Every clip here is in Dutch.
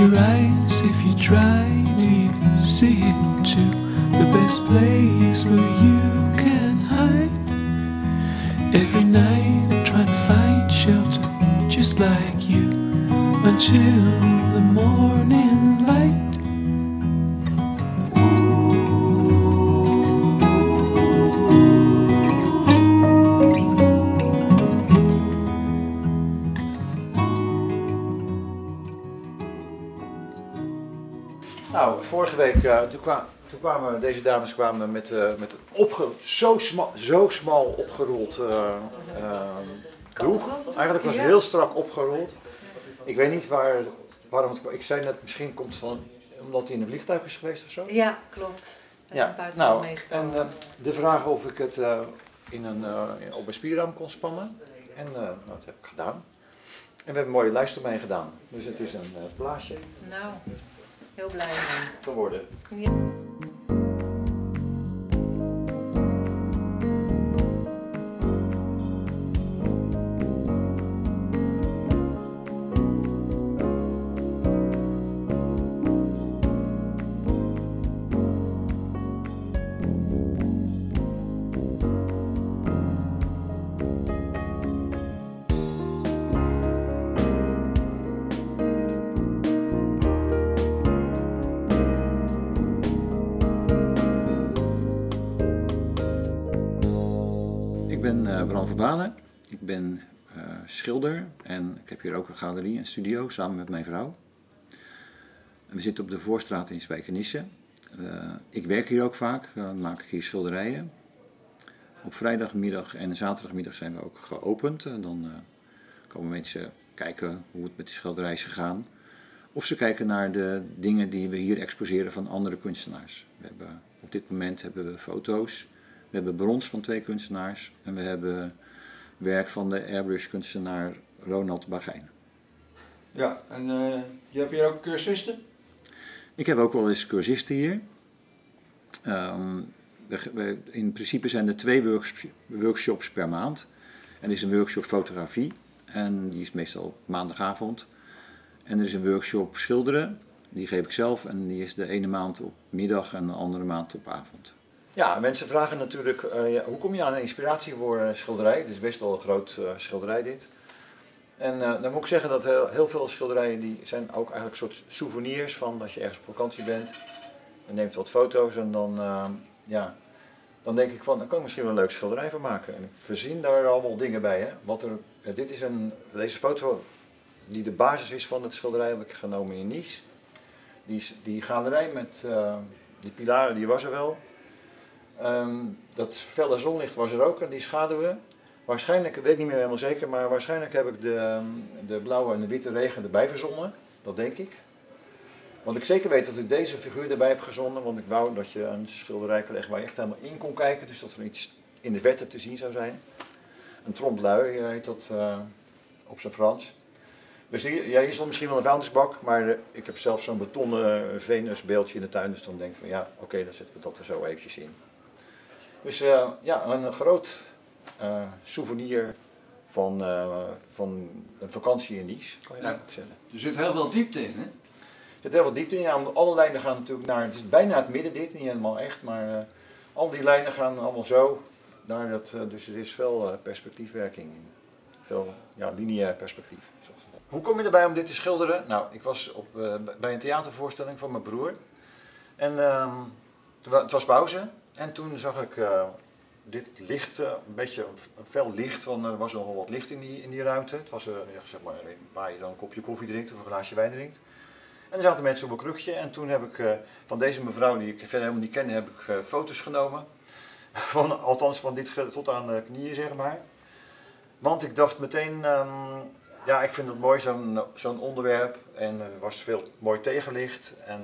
your eyes if you try. Do you see it too? The best place where you can hide. Every night I try to find shelter just like you until the morning light. Nou, vorige week toen kwamen deze dames met zo smal opgerold doek. Eigenlijk was het heel strak opgerold. Ik weet niet waarom het kwam. Ik zei net, misschien komt het omdat hij in een vliegtuig is geweest of zo. Ja, klopt. Ja, nou, en de vraag of ik het op een spierarm kon spannen. En dat heb ik gedaan. En we hebben een mooie lijst omheen gedaan. Dus het is een blaasje. Nou, heel blij mee. Geworden. Ja. Ik ben Bram van Balen, ik ben schilder en ik heb hier ook een galerie en studio samen met mijn vrouw. En we zitten op de Voorstraat in Spijkenisse. Ik werk hier ook vaak, maak ik hier schilderijen. Op vrijdagmiddag en zaterdagmiddag zijn we ook geopend. En dan komen mensen kijken hoe het met de schilderij is gegaan. Of ze kijken naar de dingen die we hier exposeren van andere kunstenaars. Op dit moment hebben we foto's. We hebben brons van 2 kunstenaars en we hebben werk van de airbrush kunstenaar Ronald Bagijn. Ja, en je hebt hier ook cursisten? Ik heb ook wel eens cursisten hier. In principe zijn er 2 workshops per maand. En er is een workshop fotografie en die is meestal op maandagavond. En er is een workshop schilderen, die geef ik zelf en die is de ene maand op middag en de andere maand op avond. Ja, mensen vragen natuurlijk, hoe kom je aan een inspiratie voor een schilderij? Het is best wel een groot schilderij dit. En dan moet ik zeggen dat heel veel schilderijen die zijn ook eigenlijk een soort souvenirs van dat je ergens op vakantie bent. Je neemt wat foto's en dan denk ik van, daar kan ik misschien wel een leuk schilderij van maken. En ik verzin daar allemaal dingen bij. Hè. Deze foto die de basis is van het schilderij heb ik genomen in Nice. Die galerij met die pilaren, die was er wel. Dat felle zonlicht was er ook en die schaduwen. Waarschijnlijk, ik weet niet meer helemaal zeker, maar waarschijnlijk heb ik de blauwe en de witte regen erbij verzonnen. Dat denk ik. Want ik zeker weet dat ik deze figuur erbij heb gezonnen, want ik wou dat je een schilderij kreeg waar je echt helemaal in kon kijken. Dus dat er iets in de verte te zien zou zijn. Een trompe-l'œil heet dat op zijn Frans. Dus hier stond misschien wel een vuilnisbak, maar ik heb zelf zo'n betonnen Venusbeeldje in de tuin. Dus dan denk ik van ja, oké, dan zetten we dat er zo eventjes in. Dus een groot souvenir van een vakantie in Nice, kan je eigenlijk zeggen. Er zit heel veel diepte in, hè? Er zit heel veel diepte in. Ja, alle lijnen gaan natuurlijk naar, het is bijna het midden dit, niet helemaal echt, maar al die lijnen gaan allemaal zo naar dat, dus er is veel perspectiefwerking in. Veel lineair perspectief. Hoe kom je erbij om dit te schilderen? Nou, ik was bij een theatervoorstelling van mijn broer en het was pauze en toen zag ik dit licht, een beetje een fel licht, want er was nogal wat licht in die ruimte. Het was zeg maar waar je dan een kopje koffie drinkt of een glaasje wijn drinkt. En er zaten mensen op een krukje en toen heb ik van deze mevrouw, die ik verder helemaal niet kende, heb ik foto's genomen. Althans van dit tot aan de knieën, zeg maar. Want ik dacht meteen, ik vind het mooi, zo'n onderwerp. En er was veel mooi tegenlicht. En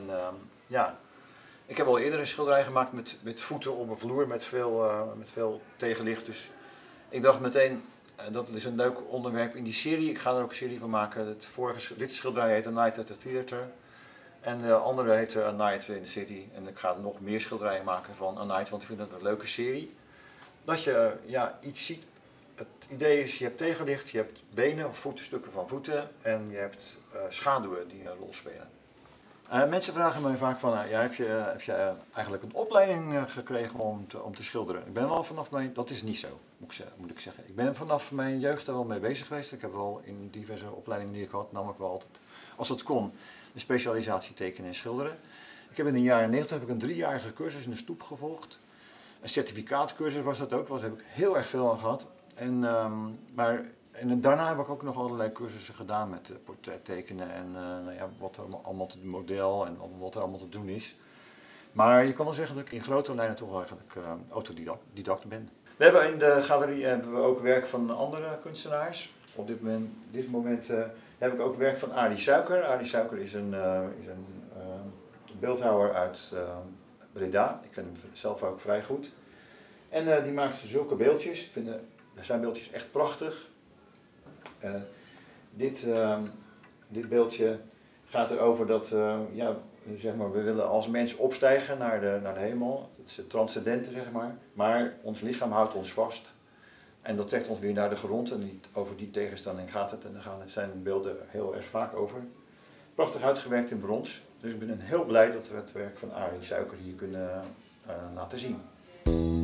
ik heb al eerder een schilderij gemaakt met voeten op een vloer met veel tegenlicht. Dus ik dacht meteen, dat is een leuk onderwerp in die serie. Ik ga er ook een serie van maken. Dit schilderij heet A Night at the Theater. En de andere heet A Night in the City. En ik ga er nog meer schilderijen maken van A Night, want ik vind het een leuke serie. Dat je iets ziet. Het idee is, je hebt tegenlicht, je hebt benen of stukken van voeten en je hebt schaduwen die een rol spelen. Mensen vragen mij vaak van, heb je eigenlijk een opleiding gekregen om te schilderen? Ik ben wel vanaf mijn, dat is niet zo, moet ik zeggen. Ik ben vanaf mijn jeugd er wel mee bezig geweest. Ik heb wel in diverse opleidingen die ik had, namelijk wel altijd, als het kon, een specialisatie tekenen en schilderen. Ik heb in de jaren 90 heb ik een 3-jarige cursus in de stoep gevolgd. Een certificaatcursus was dat ook, daar heb ik heel erg veel aan gehad. En daarna heb ik ook nog allerlei cursussen gedaan met portret tekenen en wat er allemaal te model en wat er allemaal te doen is. Maar je kan wel zeggen dat ik in grote lijnen toch wel eigenlijk autodidact ben. We hebben in de galerie ook werk van andere kunstenaars. Op dit moment heb ik ook werk van Arie Suiker. Arie Suiker is een beeldhouwer uit Breda. Ik ken hem zelf ook vrij goed. En die maakt zulke beeldjes. Ik vind zijn beeldjes echt prachtig. Dit beeldje gaat erover dat zeg maar, we willen als mens opstijgen naar de hemel. Dat is het transcendente, zeg maar. Maar ons lichaam houdt ons vast. En dat trekt ons weer naar de grond. En over die tegenstelling gaat het. En daar zijn beelden heel erg vaak over. Prachtig uitgewerkt in brons. Dus ik ben heel blij dat we het werk van Arie Suiker hier kunnen laten zien.